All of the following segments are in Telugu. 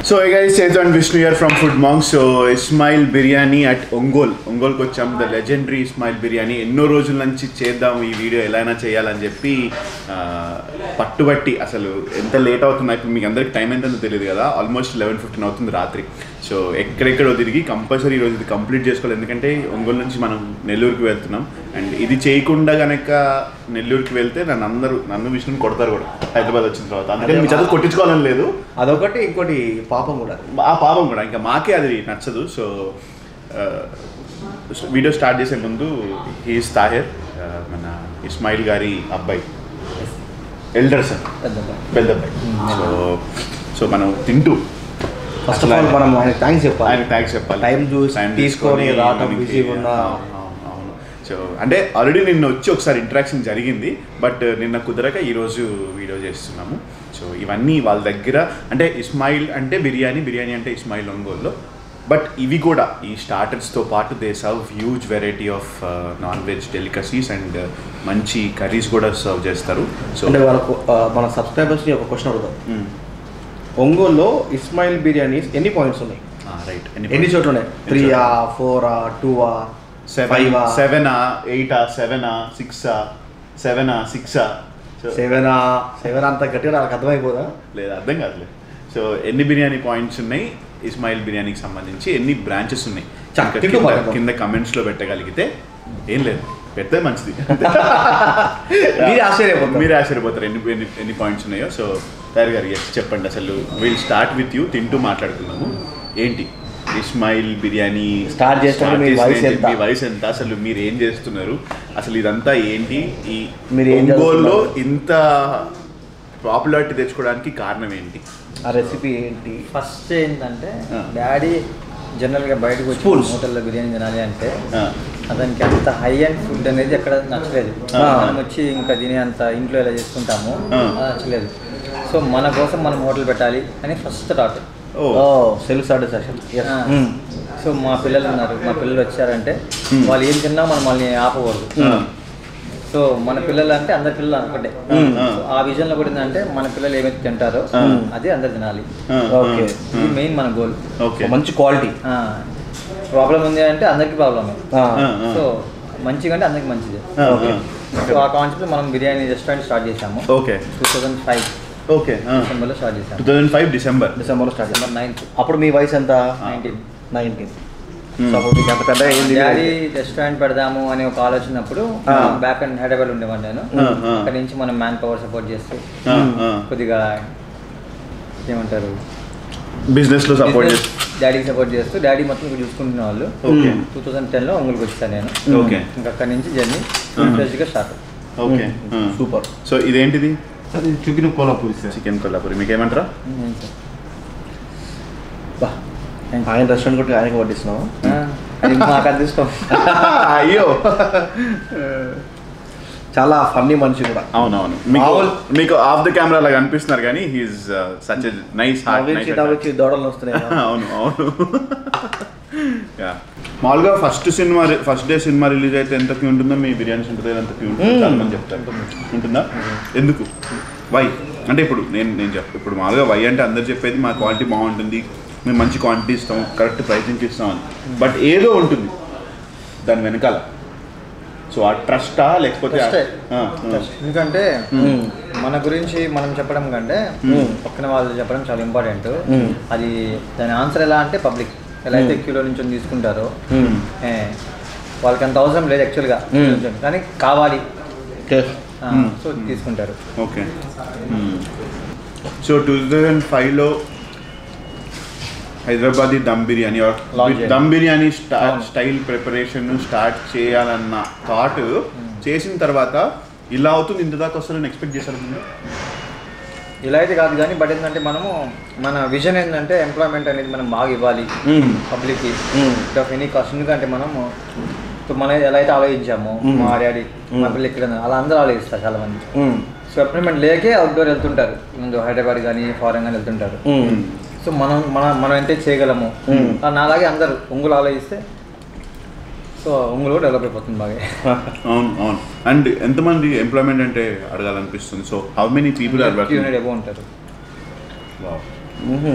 So hey guys, Chetan and Vishnu here from Food Monk. So Ismail Biryani at ఒంగోల్కి వచ్చాం. The legendary Ismail biryani. ఎన్నో రోజుల నుంచి చేద్దాం ఈ వీడియో ఎలా అయినా చేయాలని చెప్పి పట్టుబట్టి అసలు ఎంత లేట్ అవుతుందో ఇప్పుడు మీకు అందరికి టైం ఎంతో తెలియదు కదా, ఆల్మోస్ట్ 11:15 అవుతుంది రాత్రి. సో ఎక్కడెక్కడో తిరిగి కంపల్సరీ ఈరోజు ఇది కంప్లీట్ చేసుకోవాలి, ఎందుకంటే ఒంగోలు నుంచి మనం నెల్లూరుకి వెళ్తున్నాం. అండ్ ఇది చేయకుండా కనుక నెల్లూరుకి వెళ్తే నన్ను విష్ణుని కొడతారు కూడా హైదరాబాద్ వచ్చిన తర్వాత. అందుకని మీ చదువు కొట్టించుకోవాలని లేదు, అదొకటి. ఇంకోటి పాపం కూడా, ఆ పాపం కూడా ఇంకా మాకే అది నచ్చదు. సో వీడియో స్టార్ట్ చేసే ముందు హీఈస్ తాహిర్, మన ఇస్మాయిల్ గారి అబ్బాయి, ఎల్డర్ సన్, పెద్ద అబ్బాయి. సో మనం తింటూ ఫస్ట్ ఆఫ్ ఆల్ మనం ఆయన థ్యాంక్స్ చెప్పాలి. టైం తీసుకొని రావడం బిజీ ఉన్నా. అవును. సో అంటే ఆల్రెడీ నిన్న వచ్చి ఒకసారి ఇంటరాక్షన్ జరిగింది, బట్ నిన్న కుదరక ఈరోజు వీడియో చేస్తున్నాము. సో ఇవన్నీ వాళ్ళ దగ్గర, అంటే ఇస్మాయిల్ అంటే బిర్యానీ అంటే ఇస్మాయిల్ ఒంగోలులో. బట్ ఇవి కూడా ఈ స్టార్టర్స్తో పాటు they serve huge variety of non veg delicacies and మంచి కర్రీస్ కూడా సర్వ్ చేస్తారు. సో అంటే వాళ్ళకు మన సబ్స్క్రైబర్స్ని ఒక క్వశ్చన్ అడుగుతాం. ఒంగోలులో ఇస్మాయిల్ బిర్యానీస్ ఎన్ని పాయింట్స్ ఉన్నాయి? రైట్, ఎన్ని చోట్ల ఉన్నాయి? 3, 4, 2, 7, 8, 7, 6, 7 అంత గట్టిగా నాకు అర్థమైపోదా? లేదా అర్థం కాదులే. సో ఎన్ని బిర్యానీ పాయింట్స్ ఉన్నాయి ఇస్మాయిల్ బిర్యానీకి సంబంధించి, ఎన్ని బ్రాంచెస్ ఉన్నాయి కింద కమెంట్స్లో పెట్టగలిగితే, ఏం లేదు పెద్ద మంచిది, మీరే ఆశ్చర్యపోతారు ఎన్ని పాయింట్స్ ఉన్నాయో. సో తయారు గారు చెప్పండి, అసలు విల్ స్టార్ట్ విత్ యూ. తింటూ మాట్లాడుకున్నాము. ఏంటి ఇస్మాయిల్ బిర్యానీ స్టార్ట్ చేస్తున్నారు? మీ వయసు ఎంత, అసలు మీరు ఏం చేస్తున్నారు, అసలు ఇదంతా ఏంటి, ఈ ఒంగోలులో ఇంత పాపులారిటీ తెచ్చుకోవడానికి కారణం ఏంటి, ఆ రెసిపీ ఏంటి? ఫస్ట్ ఏంటంటే డాడీ జనరల్గా బయటకు వచ్చి హోటల్లో బిర్యానీ తినాలి అంటే అతనికి అంత హై అండ్ ఫుడ్ అనేది ఎక్కడ నచ్చలేదు. మనం వచ్చి ఇంకా తినే అంత ఇంట్లో ఎలా చేసుకుంటాము నచ్చలేదు. సో మన కోసం మనం హోటల్ పెట్టాలి అని first thought. Self satisfaction. So మా పిల్లలు ఉన్నారు, మా పిల్లలు వచ్చారంటే వాళ్ళు ఏం తిన్నా మనం వాళ్ళని ఆపకూడదు. సో మన పిల్లలు అంటే అందరి పిల్లలు అనుకుంటే ఆ విజన్లో కూడా ఏంటంటే మన పిల్లలు ఏమైతే తింటారో అదే అందరు తినాలి. ఇది మెయిన్ మన గోల్. మంచి క్వాలిటీ. ప్రాబ్లం ఉంది అంటే అందరికీ ప్రాబ్లమే. సో మంచిగా అంటే అందరికి మంచిది. సో ఆ కాన్సెప్ట్ మనం బిర్యానీ రెస్టారెంట్ స్టార్ట్ చేసాము 2005 డిసెంబర్లో స్టార్ట్ చేసాము. 2005 డిసెంబర్లో స్టార్ట్ చేసాము. 9th. అప్పుడు మీ వయసు ఎంత? 19. డాడీ రెస్టారెంట్ పెడదాము అనే ఒక ఆలోచనప్పుడు బ్యాక్ అండ్ హైదరాబాద్ ఉండేవాడు నేను. అక్కడ నుంచి మనం మ్యాన్ పవర్ సపోర్ట్ చేస్తూ కొద్దిగా ఏమంటారు బిజినెస్ లో సపోర్ట్ చేస్తూ డాడీకి సపోర్ట్ చేస్తూ డాడీ మొత్తం చూసుకుంటున్న వాళ్ళు. 2010లో ఒంగోలుకి వచ్చాను నేను. ఇంకా అక్కడి నుంచి జర్నీ ఫ్రెష్గా స్టార్ట్. Okay, super. సో ఇదేంటిది? చికెన్ కొల్లాపూరి. మీకు ఏమంటారా? ఆయన రెస్టారెంట్ కొట్టి ఆయనకి వడ్డిస్తున్నావా? మాకు అది తీసుకో. అయ్యో, చాలా ఫన్నీ మనిషి కూడా. అవునవును, మీకు ఆఫ్ ద కెమెరా లాగా అనిపిస్తున్నారు కానీ he is such a nice heart. దోడలు వస్తున్నాయి. అవును. మామూలుగా ఫస్ట్ డే సినిమా రిలీజ్ అయితే ఎంత క్యూ ఉంటుందో మీ బిర్యానీస్ ఉంటుంది ఎంత క్యూ ఉంటుంది చాలా మంది చెప్తారు. ఉంటుందా? ఎందుకు? వై అంటే ఇప్పుడు నేను ఇప్పుడు మామూలుగా వై అంటే అందరు చెప్పేది మా క్వాలిటీ బాగుంటుంది, మేము మంచి క్వాంటిటీ ఇస్తాం, కరెక్ట్ ప్రైసింగ్కి ఇస్తాం అని. బట్ ఏదో ఉంటుంది దాని వెనకాల. సో ఆ ట్రస్టా లేకపోతే ఎందుకంటే మన గురించి మనం చెప్పడం కంటే పక్కన వాళ్ళు చెప్పడం చాలా ఇంపార్టెంట్. అది దాని ఆన్సర్ ఎలా అంటే పబ్లిక్ ఎలా అయితే క్యూలో నుంచి తీసుకుంటారో వాళ్ళకి అంత అవసరం లేదు యాక్చువల్గా, కానీ కావాలి సో తీసుకుంటారు. ఓకే. సో 2005లో Hyderabadi dum biryani style preparation start చేయాలన్న థాట్ చేసిన తర్వాత ఇలా అవుతుంది, ఇంత దాకా వస్తుందని ఎక్స్పెక్ట్ చేశారు? ఇలా అయితే కాదు కానీ, బట్ ఏంటంటే మనము మన విజన్ ఏంటంటే ఎంప్లాయ్మెంట్ అనేది మనం బాగా ఇవ్వాలి పబ్లిక్కి ఆఫ్ ఎనీ కాస్ట్. ఎందుకంటే మనము మనం ఎలా అయితే ఆలోచించాము మా డాడీ మా పిల్లలు ఎక్కడ అలా అందరూ ఆలోచిస్తారు చాలా మంది. సో ఎంప్లాయ్మెంట్ లేకే అవుట్డోర్ వెళ్తుంటారు, ముందు హైదరాబాద్ కానీ ఫారెన్ కానీ వెళ్తుంటారు. సో మనం ఎంత చేయగలము నాలాగే అందరూ ఒంగోలు ఆలోచిస్తే సో ఒంగోలు డెవలప్ అయిపోతుంది బాగా. అవును. అండ్ ఎంతమంది ఎంప్లాయ్మెంట్ అంటే అడగాలనిపిస్తుంది. So how many people are working? 200 above ఉంటారు.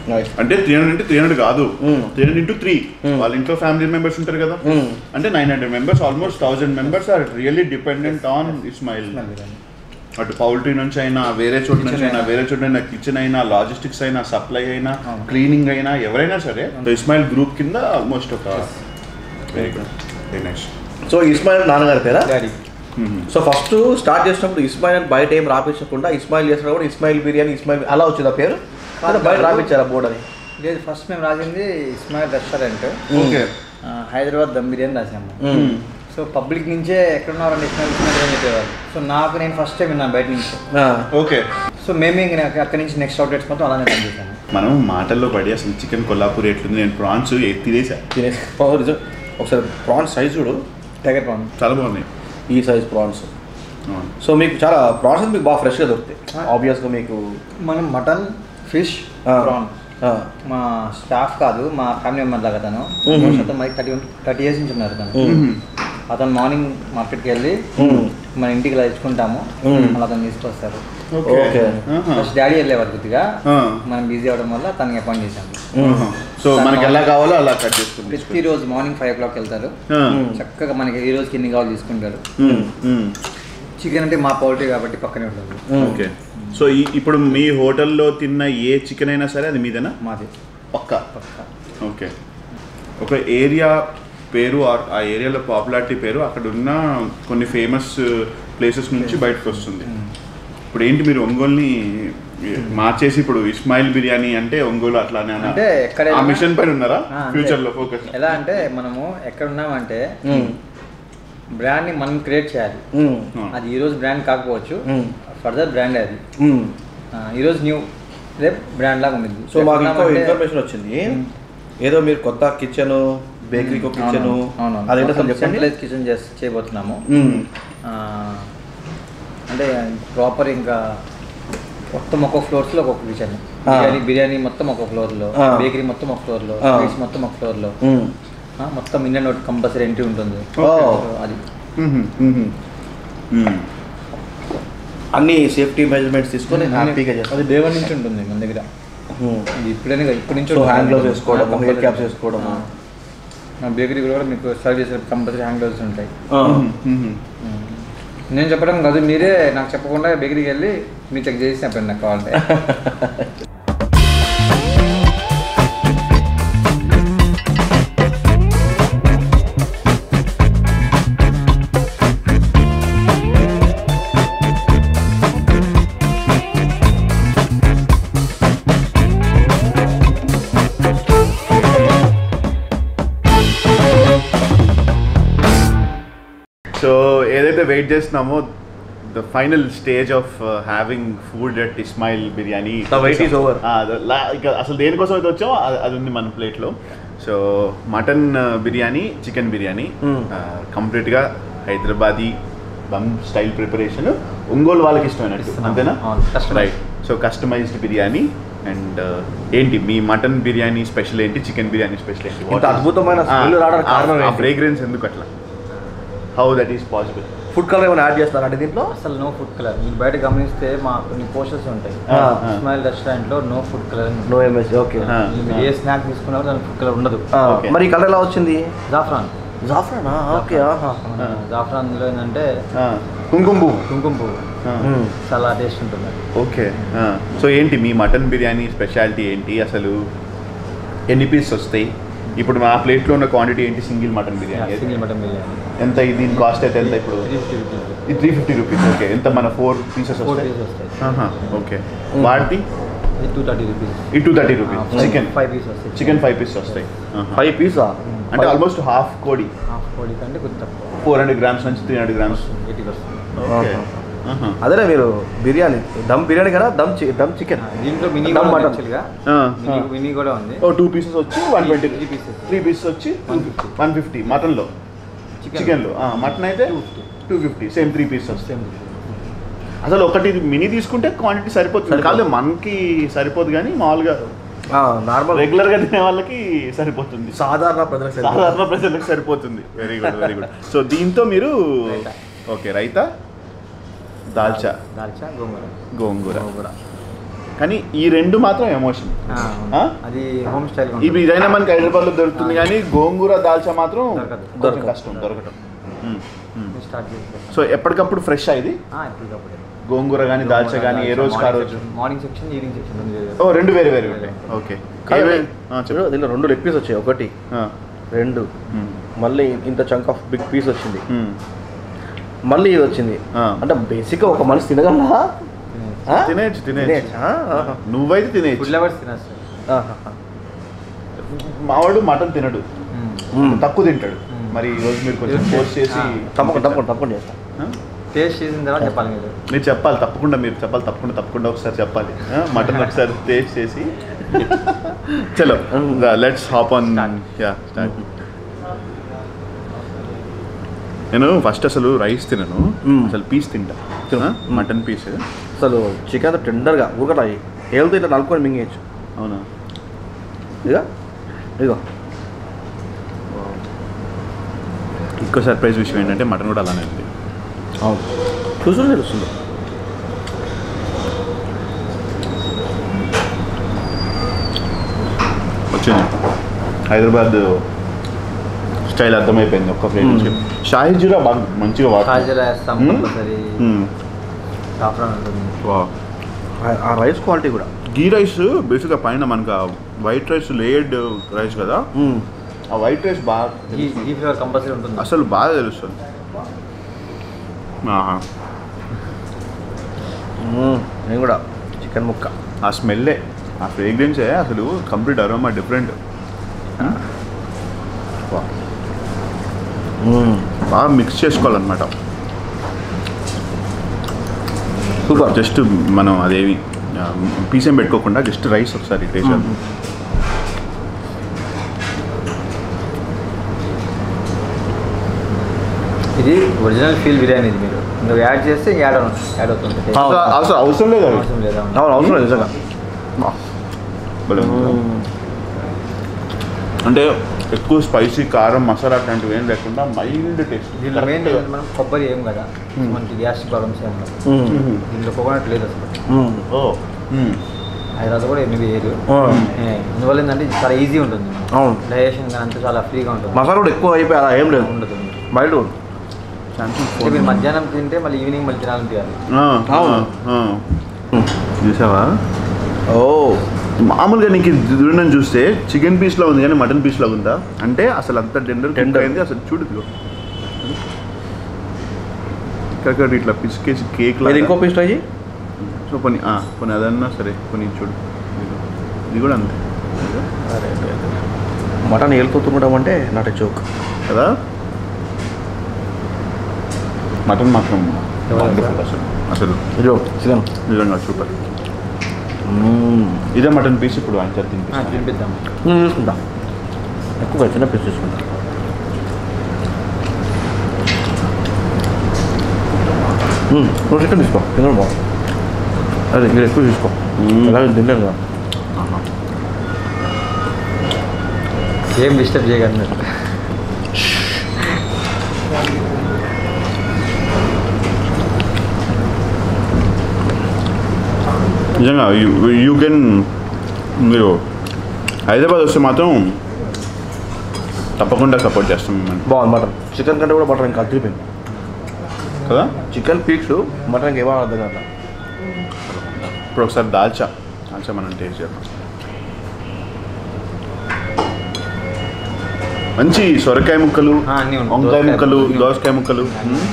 అంటే 300 అంటే 300 కాదు, 300 into 3. వాళ్ళ ఇంట్లో ఫ్యామిలీ మెంబర్స్ ఉంటారు కదా, అంటే 900 members, almost 1000 members are really dependent on Ismail. అటు పౌల్ట్రీ నుంచి అయినా, వేరే చోటు నుంచి అయినా, వేరే చోటు అయినా, కిచెన్ అయినా, లాజిస్టిక్స్ అయినా, సప్లై అయినా, క్లీనింగ్ అయినా, ఎవరైనా సరే ఇస్మాయిల్ గ్రూప్ కింద ఆల్మోస్ట్ ఒక very good, very nice. So Ismail నాన్నగారి పేరా? డాడీ. సో ఫస్ట్ స్టార్ట్ చేసినప్పుడు ఇస్మాయిల్ బయట ఏం రాపించకుండా ఇస్మాయిల్ చేసినప్పుడు ఇస్మాయిల్ బిర్యానీ ఇస్మాయిల్ అలా వచ్చింది ఆ పేరు, బయట రాపించారా బోర్డు అని? లేదు, ఫస్ట్ మేము రాసింది ఇస్మాయిల్ రెస్టారెంట్, ఓకే, హైదరాబాద్ దమ్ బిర్యానీ రాసాము. సో పబ్లిక్ నుంచే ఎక్కడున్నారండి ఇస్మాయిల్ బిర్యానీ చెప్పేవారు. సో నాకు నేను ఫస్ట్ టైం విన్నాను బయట నుంచి. ఓకే. సో మేమే అక్కడి నుంచి నెక్స్ట్ అవుట్లెట్స్ మొత్తం అలానే రన్ చేశాను. మనం మాటల్లో పడి అసలు చికెన్ కొల్లాపూర్ ఎట్లుంది, నేను ప్రాన్స్ తినేసా. ఒకసారి ప్రాన్స్ సైజ్ చూడు, టైగర్ ప్రాన్ చాలా బాగున్నాయి, ఈ సైజ్ ప్రాన్స్. సో మీకు చాలా ప్రాన్స్ మీకు బాగా ఫ్రెష్గా దొరుకుతాయి. ఆబ్వియస్గా మీకు మనం మటన్, ఫిష్, ప్రాన్ మా స్టాఫ్ కాదు, మా ఫ్యామిలీ మెంబర్ లాగా తను. మరి 30 years నుంచి ఉన్నారు తను. అతను మార్నింగ్ మార్కెట్కి వెళ్ళి మన ఇంటికి ఇలా తెచ్చుకుంటాము, మళ్ళీ అతను తీసుకొస్తారు. ఫస్ట్ డాడీ వెళ్ళేవారు కొద్దిగా, మనం బిజీ అవ్వడం వల్ల తనకి అపాయింట్ చేశాము. సో మనకి ఎలా కావాలో అలా కట్ చేసుకుంటాం. ప్రతిరోజు మార్నింగ్ 5 o'clock వెళ్తారు, చక్కగా మనకి ఈ రోజుకి ఎన్ని కావాలి తీసుకుంటారు. చికెన్ అంటే మా పౌల్ట్రీ కాబట్టి పక్కనే ఉంటుంది. ఓకే. సో ఇప్పుడు మీ హోటల్లో తిన్న ఏ చికెన్ అయినా సరే అది మీదేనా? మాది పక్కా. ఓకే. ఒక ఏరియా పేరు, ఆ ఏరియాలో పాపులారిటీ పేరు, అక్కడ ఉన్న కొన్ని ఫేమస్ ప్లేసెస్ నుంచి బయటకు వస్తుంది. ఇప్పుడు ఏంటి మీరు ఒంగోలుని మార్చేసి ఇప్పుడు ఇస్మాయిల్ బిర్యానీ అంటే ఒంగోలు అట్లానే అంటే ఆ మిషన్ పైన ఉన్నారా ఫ్యూచర్ లో ఫోకస్? ఎలా అంటే మనము ఎక్కడ ఉన్నామంటే బ్రాండ్ ని మనం క్రియేట్ చేయాలి. అది ఈ రోజు బ్రాండ్ కాకపోవచ్చు, ఫర్దర్ బ్రాండ్ అది ఈరోజు న్యూ, రేపు బ్రాండ్ లాగా ఉంది. సో మాకు ఇంకో ఇన్ఫర్మేషన్ వచ్చింది, ఏదో మీరు కొత్త కిచెన్, బేకరీకి కిచెన్, అదేంటో సెంట్రలైజ్ కిచెన్ చేయబోతున్నాము. అంటే ప్రాపర్ ఇంకా మొత్తం ఒక్కొక్క ఫ్లోర్స్లో ఒక్కొక్క కిచెన్, బిర్యానీ మొత్తం ఒక ఫ్లోర్లో, బేకరీ మొత్తం ఒక ఫ్లోర్లో, స్వీట్స్ మొత్తం ఒక ఫ్లోర్లో, మొత్తం ఇండియన్ ఒకటి కంపల్సరీ ఎంట్రీ ఉంటుంది. అది అన్ని సేఫ్టీ మెజర్మెంట్స్ తీసుకొని హ్యాపీగా చేస్తాం. అది డే 1 నుంచి ఉంటుంది మన దగ్గర. ఇప్పటి నుంచి హ్యాండ్ గ్లౌస్ వేసుకోవడం, హెయిర్ క్యాప్స్ వేసుకోవడం. బేకరీ కూడా మీకు సర్వ్ చేసే కంపల్సరీ హ్యాండ్ గ్లౌస్ ఉంటాయి. నేను చెప్పడం కాదు, మీరే నాకు చెప్పకుండా బేకరీకి వెళ్ళి మీరు చెక్ చేసి చెప్పండి నాకు కావాలంటే. సో ఏదైతే వెయిట్ చేస్తున్నామో the final stage of having food at Ismail biryani, wait is over. ఇక అసలు దేనికోసం అయితే వచ్చామో అది ఉంది మన ప్లేట్లో. So mutton biryani, chicken biryani కంప్లీట్గా హైదరాబాదీ దమ్ స్టైల్ ప్రిపరేషన్, ఒంగోలు వాళ్ళకి ఇష్టమైనట్టు అంతేనా? Right. So customized biryani. And ఏంటి మీ మటన్ బిర్యానీ స్పెషల్ ఏంటి, చికెన్ బిర్యానీ స్పెషల్ ఏంటి? అద్భుతమైన ఫ్రేగ్రెన్స్ ఎందుకు అట్లా? How that is possible? Food colour ఏమైనా యాడ్ చేస్తారా అంటే దీంట్లో? అసలు నో ఫుడ్ కలర్. మీరు బయట గమనిస్తే మా కొన్ని పోస్టర్స్ ఉంటాయి ఇస్మాయిల్ రెస్టారెంట్లో, no food colour, no MSG. Okay. మీరు ఏ స్నాక్ తీసుకున్నా కూడా దానికి ఫుడ్ కలర్ ఉండదు. మరి కలర్ ఎలా వచ్చింది? జాఫ్రాన్. జాఫ్రానా? ఓకే. జాఫ్రాన్లో ఏంటంటే కుంకుమ పువ్వు. కుంకుమ పువ్వు చాలా టేస్ట్ ఉంటుంది. ఓకే. సో ఏంటి మీ మటన్ బిర్యానీ స్పెషాలిటీ ఏంటి అసలు? ఎన్ని పీసెస్ వస్తాయి? ఇప్పుడు మా ప్లేట్లో ఉన్న క్వాంటిటీ ఏంటి? Single mutton biryani. Single mutton biryani ఎంత? దీని కాస్ట్ అయితే ఎంత ఇప్పుడు? 350 రూపీస్. ఓకే. ఎంత మన 4 పీసెస్ వస్తాయి? ఓకే. వాడికి 230 రూపీస్. 230 రూపీస్. చికెన్ 5 పీస్ వస్తాయి. చికెన్ 5 పీసెస్ వస్తాయి. 5 పీసా అంటే ఆల్మోస్ట్ హాఫ్ కోడి. హాఫ్ కోడి కంటే కొంచెం తక్కువ, 400 grams నుంచి 300 grams. 80 వస్తుంది. ఓకే. అదే మీరు బిర్యానీ దమ్ బిర్యానీ కదా, దమ్ చికెన్. దీంట్లో మినీ యాక్చువల్గా మినీ కూడా ఉంది. 2 పీసెస్ వచ్చి 120. 3 పీసెస్ వచ్చి 150 మటన్లో. చికెన్లో మటన్ అయితే 250. సేమ్ 3 పీసెస్ వస్తాయి. అసలు ఒకటి మినీ తీసుకుంటే క్వాంటిటీ సరిపోతుంది కాదు, మనకి సరిపోదు కానీ మామూలుగా నార్మల్ రెగ్యులర్గా తినే వాళ్ళకి సరిపోతుంది, సాధారణ ప్రజలకు సరిపోతుంది. Very good, very good. So దీంతో మీరు ఓకే రైతా, దాల్చా, గోంగూర. కానీ ఈ రెండు మాత్రం ఎమోషన్. అది హోమ్ స్టైల్. ఇవి ఇదైనా మనకి హైదరాబాద్లో దొరుకుతుంది కానీ గోంగూర దాల్చా మాత్రం దొరకదు. కష్టం దొరకటం. స్టార్ట్ చేస్తాం. సో ఎప్పటికప్పుడు ఫ్రెష్ ఇది ఎప్పటికప్పుడు గోంగూర కానీ దాల్చా కానీ ఏ రోజు ఆ రోజు. Morning section evening section. ఓ రెండు వేరే వేరే ఉంటాయి. ఓకే దీనిలో 2 లెగ్ పీస్ వచ్చాయి, 1 2 మళ్ళీ ఇంత చంక్ ఆఫ్ బిగ్ పీస్ వచ్చింది, మళ్ళీ ఇది వచ్చింది. అంటే బేసిక్గా ఒక మనిషి తినగలరా? తినేయచ్చు నువ్వైతే తినేయచ్చు. ఫుడ్ లవర్స్ తినచ్చు. మావాడు మటన్ తినడు, తక్కువ తింటాడు. మరి ఈ రోజు మీరు కొంచెం పోస్ట్ చేసి తప్పకుండా చేస్తాను. టేస్ట్ చేసిన తర్వాత చెప్పాలి మీరు చెప్పాలి తప్పకుండా ఒకసారి చెప్పాలి. మటన్ ఒకసారి టేస్ట్ చేసి చలో లెట్స్ హాప్ ఆన్. స్టార్ట్. నేను ఫస్ట్ అసలు రైస్ తినను, అసలు పీస్ తింటా. మటన్ పీస్ అసలు చికెన్ టెండర్గా ఊకట హెల్త్ ఇట్లా నలుపుకొని మింగేయచ్చు. అవునా? ఇదిగో ఇంకో సర్ప్రైజ్ విషయం ఏంటంటే మటన్ కూడా అలానే ఉంది. అవును, చూసుకుని తెలుస్తుంది. వచ్చింది హైదరాబాద్ స్టైల్ అర్థమైపోయింది ఒక్క ప్లేట్ నుంచి. షాహీ జీరా బాగా మంచిగా వేస్తాం. ఆ రైస్ క్వాలిటీ కూడా. గీ రైస్ బేసిక్గా పైన మనకు వైట్ రైస్ లేయర్డ్ రైస్ కదా, ఆ వైట్ రైస్ బాగా కంపల్సరీ ఉంటుంది, అసలు బాగా తెలుస్తుంది. నేను కూడా చికెన్ ముక్క ఆ స్మెల్లే, ఆ ఫ్రేగ్రెన్సే అసలు కంప్లీట్ అరోమా డిఫరెంట్. బాగా మిక్స్ చేసుకోవాలన్నమాట. సూపర్. జస్ట్ మనం అదేమి పీస్ ఏం పెట్టుకోకుండా జస్ట్ రైస్ ఒకసారి టేస్ట్ చేద్దాం. ఇది ఒరిజినల్ ఫీల్ బిర్యానీ. ఇది మీరు నువ్వు యాడ్ చేస్తే యాడ్ అవుతుంది. అవసరం లేదు అవసరం లేదు నిజంగా. అంటే ఎక్కువ స్పైసీ కారం మసాలా అట్లాంటివి ఏం లేకుండా మైల్డ్ టేస్ట్. దీంట్లో మెయిన్ మనం కొబ్బరి ఏం కదా, మనకి గ్యాస్ట్రిక్ ప్రాబ్లమ్స్ ఏం ఉండదు. దీంట్లో కోకోనట్ లేదు అసలు. హైదరాబాద్ కూడా ఎన్ని వేయరు. అందువల్ల ఏంటంటే చాలా ఈజీ ఉంటుంది, డైజెషన్ కానీ అంతా చాలా ఫ్రీగా ఉంటుంది. మసాలా కూడా ఎక్కువ అయిపోయి అలా ఏం లేదు, ఉండదు. మైల్డ్. మీరు మధ్యాహ్నం తింటే మళ్ళీ ఈవినింగ్ మళ్ళీ తినాలనిపించాలి. చూసావా? ఓ మామూలుగా నీకు దూరం చూస్తే చికెన్ పీస్లో ఉంది కానీ మటన్ పీస్లో ఉందా అంటే అసలు అంత టెండర్ అయింది. అసలు చూడు ఇక్కడ ఇట్లా పిసికేసి కేక్ లాగా. ఇంకో పీస్ ట్రై చేయి. సో కొన్ని అదన్నా సరే కొన్ని చూడు, ఇది కూడా అంతే. మటన్ ఏలుతూతుండడం అంటే నాట్ ఎ జోక్ కదా. మటన్ మాత్రం అసలు చికెన్ నిజంగా సూపర్. ఇదే మటన్ పీస్ ఇప్పుడు ఆయన తినిపిద్దాం. నేను తీసుకుంటా, ఎక్కువగా చిన్న పీస్ తీసుకుంటా. నువ్వు చికెన్ తీసుకో, చికెన్ బాగుంది. అదే మీరు ఎక్కువ తీసుకో, అలాగే తిన్నాను కదా. ఏం డిస్టర్బ్ చేయగలను. నిజంగా యూ కెన్, మీరు హైదరాబాద్ వస్తే మాత్రం తప్పకుండా సపోర్ట్ చేస్తాం మిమ్మల్ని. బాగుంది మటన్. చికెన్ కంటే కూడా మటన్ ఇంకా అదిరిపోయింది కదా. చికెన్ పీక్స్ మటన్కి ఏమో అర్థం కదా. ఇప్పుడు ఒకసారి దాల్చా మనం టేస్ట్ చేద్దాం. మంచి సొరకాయ ముక్కలు, వంకాయ ముక్కలు, దోసకాయ ముక్కలు.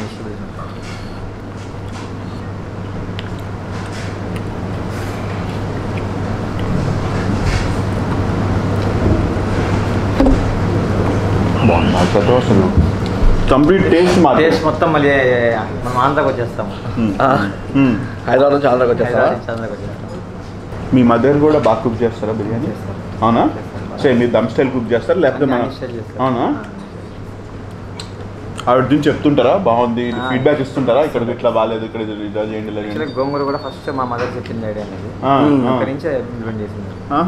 అసలు కంప్లీట్ టేస్ట్ మొత్తం మళ్ళీ మనం ఆంధ్రాకి వచ్చేస్తాము. హైదరాబాద్ నుంచి ఆంధ్రాకి వచ్చేస్తారా? మీ మదర్ కూడా బాగా కుక్ చేస్తారా బిర్యానీ? అవునా? సరే మీరు దమ్ స్టైల్ కుక్ చేస్తారా లేకపోతే మన? అవునా? ఆవిడ నుంచి చెప్తుంటారా బాగుంది, ఫీడ్బ్యాక్ ఇస్తుంటారా ఇక్కడ ఇట్లా బాగాలేదు, ఇక్కడ ఇలా చేయండి? గోంగూర కూడా ఫస్ట్ మా మదర్ చెప్పింది ఐడియా అనేది, అక్కడి నుంచే ఇంప్లిమెంట్ చేసింది.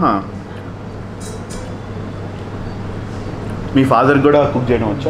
మీ ఫాదర్ కూడా కుక్ చేయడం వచ్చా?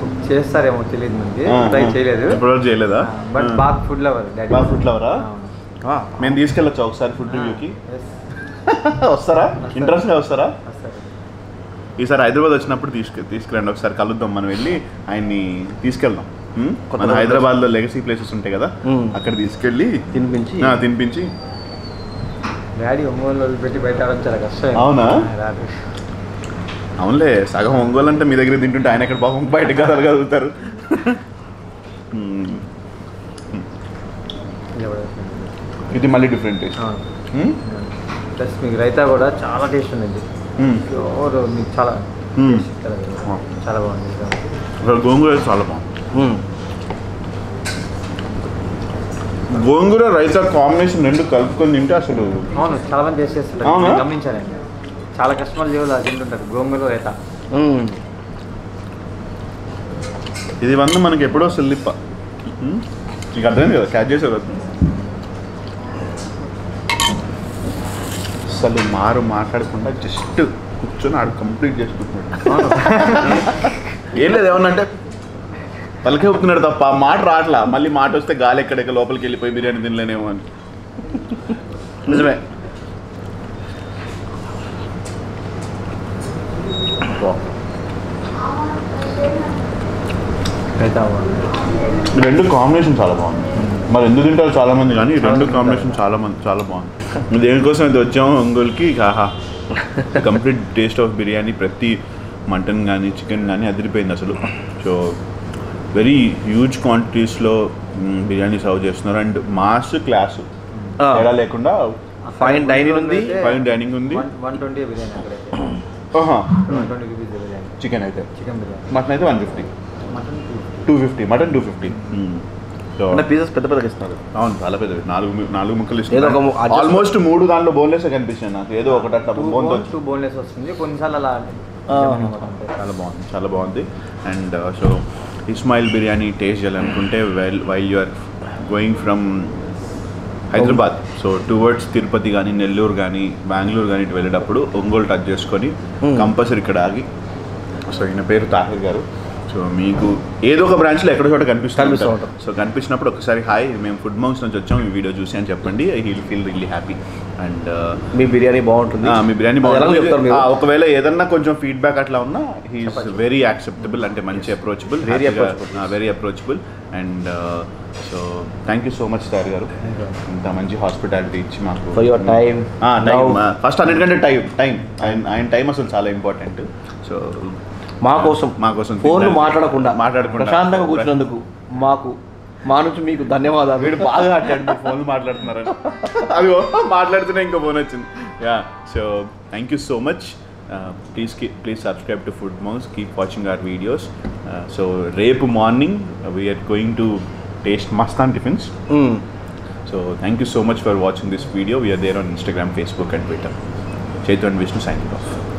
చేస్తారేమో తెలియదు, మనకి ట్రై చేయలేదు. ఎప్పుడు చేయలేదా? బట్ బాగా ఫుడ్ లవర్. బాగా ఫుడ్ లవరా? మేము తీసుకెళ్ళొచ్చా ఒకసారి ఫుడ్ రివ్యూకి? వస్తారా? ఇంట్రెస్ట్గా వస్తారా? ఈసారి హైదరాబాద్ వచ్చినప్పుడు తీసుకురండి, ఒకసారి కలుద్దాం, మనం వెళ్ళి ఆయన్ని తీసుకెళ్దాం. మన హైదరాబాద్లో లెగసీ ప్లేసెస్ ఉంటాయి కదా, అక్కడ తీసుకెళ్ళి తినిపించి. డాడీ ఒంగోలు పెట్టి బయట చాలా కష్టం. అవునా? అవునులే, సగం ఒంగోలు అంటే మీ దగ్గర తింటుంటే ఆయన ఎక్కడ పాపం బయట కదలుతారు. ఇది మళ్ళీ డిఫరెంట్ టేస్ట్. ప్లస్ మీకు రైతా కూడా చాలా టేస్ట్ ఉంది. మీకు చాలా చాలా బాగుంది. గోంగూర చాలా బాగుంది. గోంగూర రైతా కాంబినేషన్ రెండు కలుపుకొని తింటే అసలు అవును చాలా మంది టేస్ట్ చేస్తుంటారు, గమనించానండి. చాలా కస్టమర్లు జీవులు అది తింటుంటారు గోంగూర రైతా. ఇది మనకి ఎప్పుడో సెల్లిప్ప, నీకు అర్థమైంది కదా, క్యాచ్ చేసే కదా. అసలు మాట్లాడకుండా జస్ట్ కూర్చొని ఆడు కంప్లీట్ చేసుకుంటున్నాడు. ఏం లేదు, ఏమన్నంటే పలికే చెప్తున్నాడు తప్ప మాట రావట్లా. మళ్ళీ మాట వస్తే గాలి ఎక్కడెక్కడ లోపలికి వెళ్ళిపోయి బిర్యానీ తినలేనేమో అని. నిజమే. రెండు కాంబినేషన్ చాలా బాగుంది. మరి ఎందుకు తింటారు చాలా మంది, కానీ రెండు కాంబినేషన్ చాలా బాగుంది. దేనికోసం అయితే వచ్చాము ఒంగోలుకి, ఆహా కంప్లీట్ టేస్ట్ ఆఫ్ బిర్యానీ. ప్రతి మటన్ కానీ చికెన్ కానీ అదిరిపోయింది అసలు. సో వెరీ హ్యూజ్ క్వాంటిటీస్లో బిర్యానీ సర్వ్ చేస్తున్నారు. అండ్ మాస్ క్లాస్ తేడా లేకుండా ఫైన్ డైనింగ్ ఉంది. 120 బిర్యానీ అక్కడైతే. 120 రూపీస్ బిర్యానీ. చికెన్ అయితే, చికెన్ బిర్యానీ. మటన్ అయితే 150, 250. మటన్ 250. పీసెస్ పెద్ద ఇస్తున్నారు. అవును, చాలా పెద్దవి. 4 ముక్కలు ఇస్తున్నారు. ఆల్మోస్ట్ 3 దాంట్లో బోన్లెస్ కనిపించింది నాకు. ఏదో ఒకటి అట్లా బోన్లెస్ వస్తుంది కొన్నిసార్లు అలా. చాలా బాగుంది. And so Ismail biryani taste చేయాలనుకుంటే while you are going from Hyderabad, so towards Tirupati కానీ నెల్లూరు కానీ బెంగళూరు కానీ ఇటు వెళ్ళేటప్పుడు ఒంగోలు టచ్ చేసుకొని కంపల్సరీ ఇక్కడ ఆగి. సో ఈయన పేరు తాహిర్ గారు. సో మీకు ఏదో ఒక బ్రాంచ్లో ఎక్కడో చోట కనిపిస్తూ ఉంటాం. సో కనిపించినప్పుడు ఒకసారి హాయ్, మేము ఫుడ్ మౌంట్స్ నుంచి వచ్చాం, ఈ వీడియో చూసి అని చెప్పండి. He'll feel really happy. And మీ బిర్యానీ బాగుంటుంది. మీ బిర్యానీ బాగుంటుంది. ఒకవేళ ఏదన్నా కొంచెం ఫీడ్బ్యాక్ అట్లా ఉన్నా హీఈస్ వెరీ యాక్సెప్టబుల్, అంటే మంచి approachable, very approachable. And so thank you so much sir గారు, ఇంత మంచి హాస్పిటాలిటీ ఇచ్చి మాకు. ఫస్ట్ అన్నిటికంటే టైం ఆయన టైం అసలు చాలా ఇంపార్టెంట్. సో మా కోసం ఫోన్లు మాట్లాడకుండా ప్రశాంతంగా కూర్చున్నందుకు మా నుంచి మీకు ధన్యవాదాలు. వీడు బాగా అట్టాడు, ఫోన్లు మాట్లాడుతున్నారని. అది మాట్లాడుతూనే ఇంకో ఫోన్ వచ్చింది. Yeah, so thank you so much. Please subscribe to food mouse, keep watching our videos. So రేపు morning we're going to taste Mastan tiffins. So thank you so much for watching this video. We're there on Instagram, Facebook and Twitter. Chetu and Vishnu signing off.